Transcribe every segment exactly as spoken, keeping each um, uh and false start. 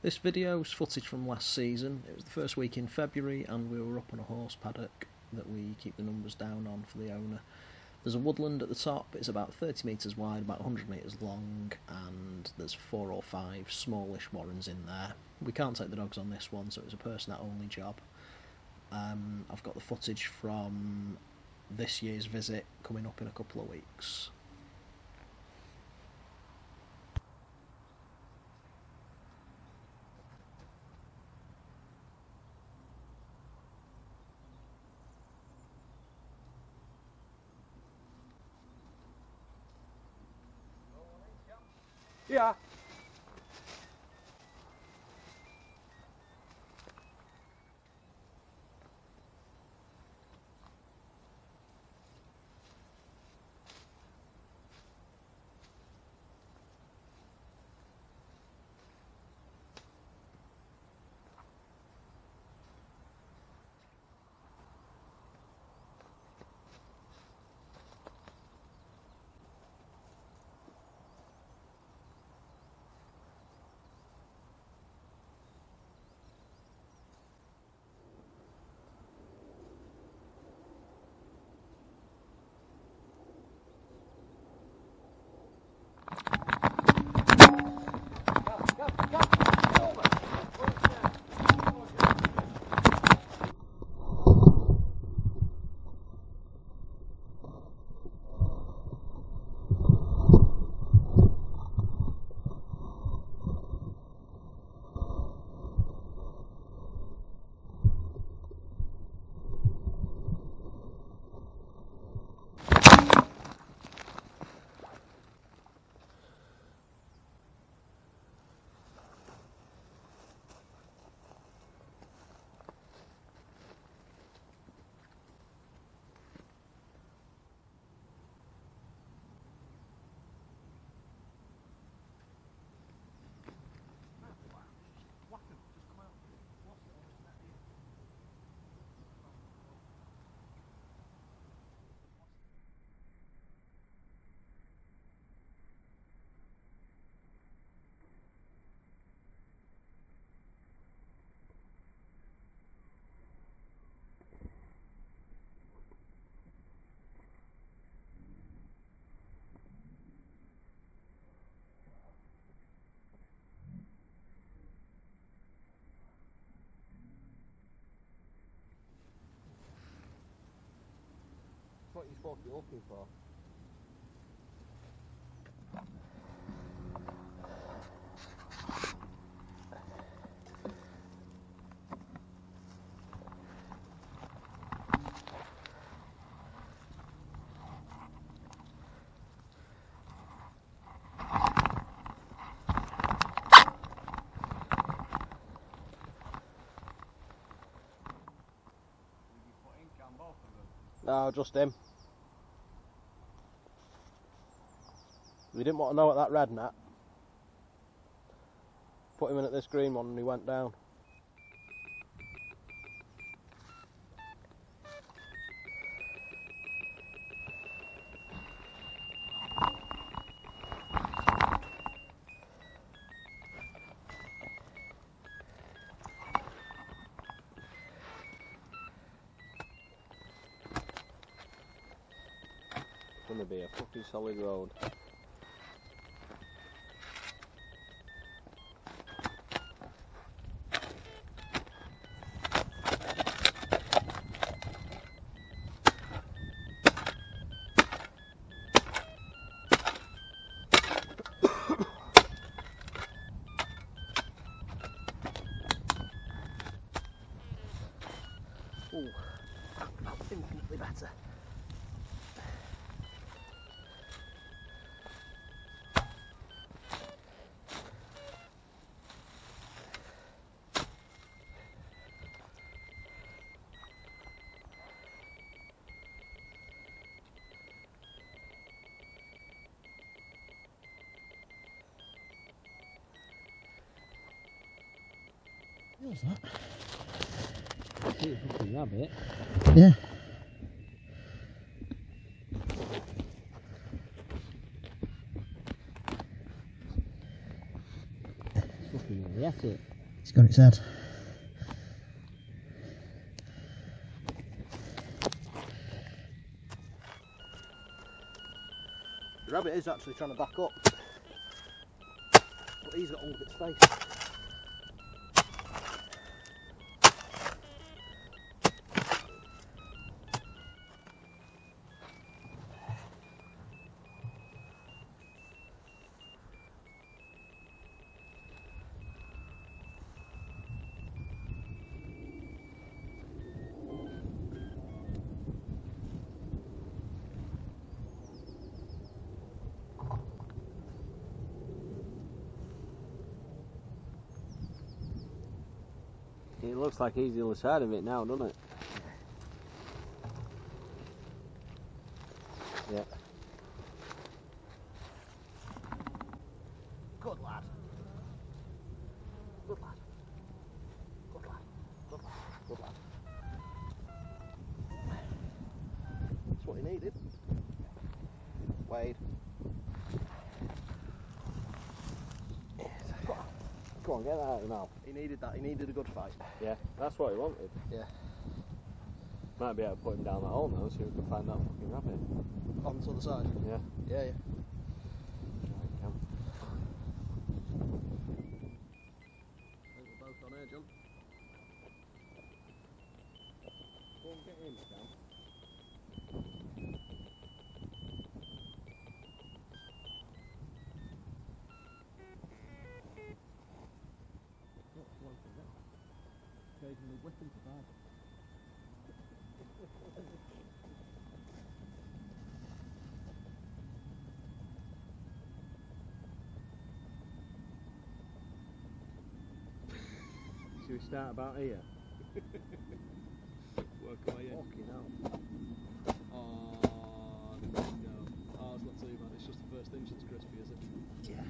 This video is footage from last season. It was the first week in February and we were up on a horse paddock that we keep the numbers down on for the owner. There's a woodland at the top. It's about thirty metres wide, about one hundred metres long, and there's four or five smallish warrens in there. We can't take the dogs on this one, so it's a person that only job. Um, I've got the footage from this year's visit coming up in a couple of weeks. Yeah. What you're supposed to be looking for. No, just him. We didn't want to know what that red net. Put him in at this green one and he went down. It's gonna be a fucking solid road. Ooh, that's infinitely better. What's that? Beautiful rabbit. Yeah. Fucking hell, yes it. It's got its head. The rabbit is actually trying to back up, but he's got all of its space. It looks like he's the other side of it now, doesn't it? Yeah. Good lad. Good lad. Good lad. Good lad. Good lad. That's what he needed. Wade. Come on, get that out of the mouth. He needed that. He needed a good fight. Yeah, that's what he wanted. Yeah. Might be able to put him down that hole now, so we can find that fucking rabbit. On the other side. Yeah. Yeah, yeah. Right, Cam. I think we're both on here, John. Go and get him, Cam. Occasionally whipping to bed. Should we start about here? Work away in. Fucking hell. Oh, no. Oh, it's not too bad. It's just the first inch that's crispy, is it? Yeah.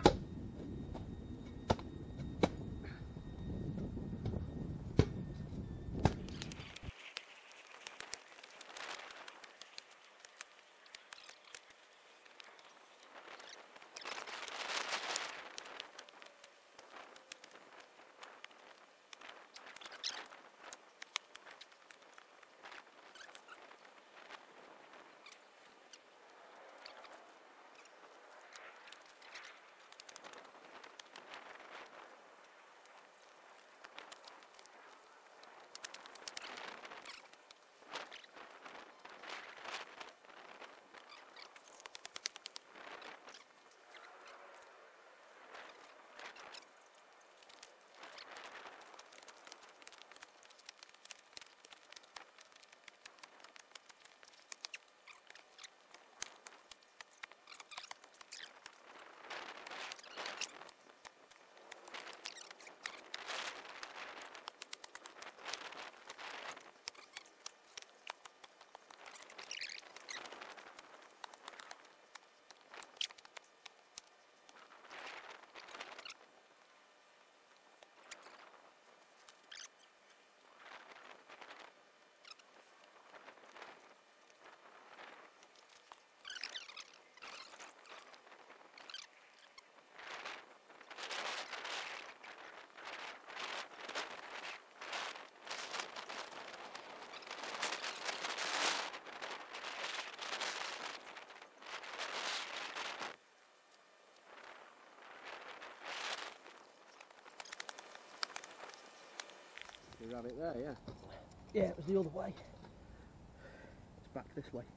You have it there, yeah? Yeah, it was the other way. It's back this way.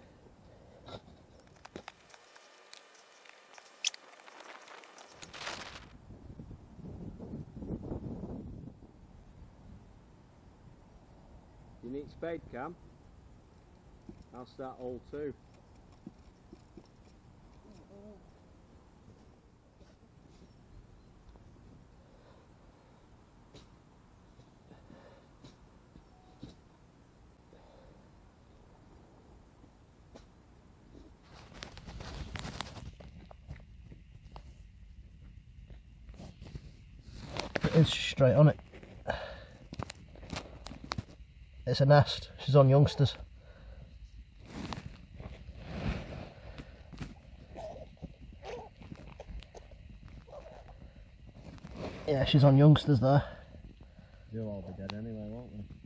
You need spade, Cam? I'll start hole two. It's straight on it. It's a nest. She's on youngsters. Yeah, she's on youngsters there. They'll all be dead anyway, won't they?